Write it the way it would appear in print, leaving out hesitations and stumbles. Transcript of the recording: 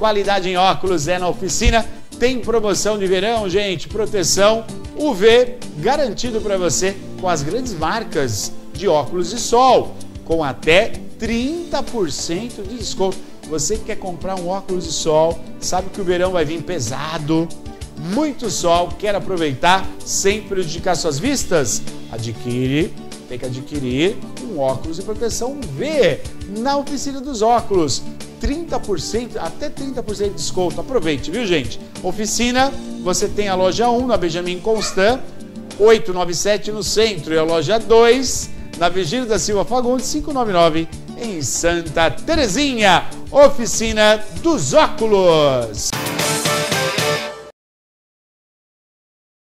Qualidade em óculos é na Oficina. Tem promoção de verão, gente. Proteção UV garantido para você com as grandes marcas de óculos de sol, com até 30% de desconto. Você que quer comprar um óculos de sol, sabe que o verão vai vir pesado, muito sol, quer aproveitar sem prejudicar suas vistas? Tem que adquirir um óculos de proteção UV na Oficina dos Óculos. 30%, até 30% de desconto. Aproveite, viu, gente? Oficina, você tem a loja 1 na Benjamin Constant, 897 no centro, e a loja 2 na Virgílio da Silva Fagundes, 599 em Santa Terezinha. Oficina dos Óculos.